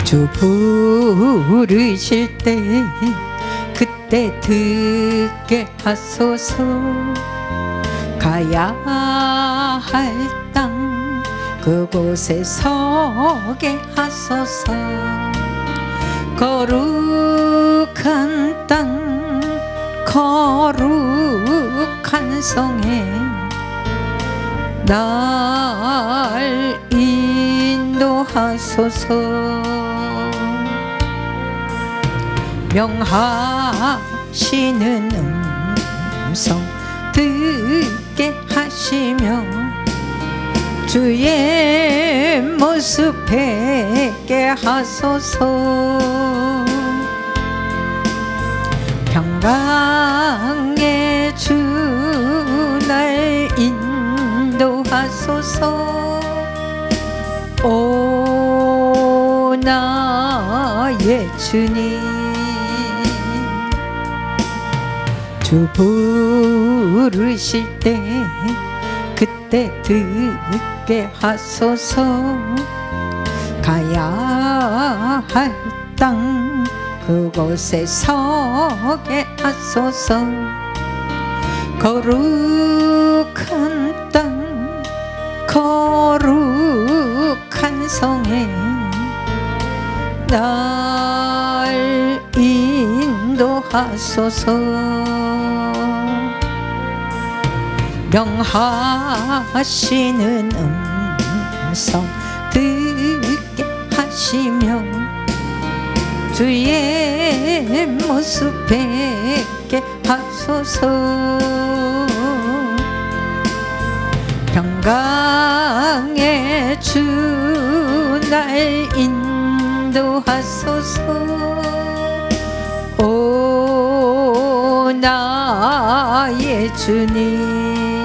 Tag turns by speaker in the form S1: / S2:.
S1: 주 부르실 때 그때 듣게 하소서. 가야 할 땅 그곳에 서게 하소서. 거룩한 땅 거룩한 성에 날 인도하소서. 명하시는 음성 듣게 하시며 주의 모습 뵙게 하소서. 평강의 주 날 인도하소서. 오 나의 주님, 주 부르실 때 그때 듣게 하소서. 가야 할 땅 그곳에 서게 하소서. 거룩한 땅 거룩한 성에 날 인도하소서. 명하시는 음성 듣게 하시며 주의 모습 뵙게 하소서. 평강의 주 날 인도하소서. 오 나의 주님,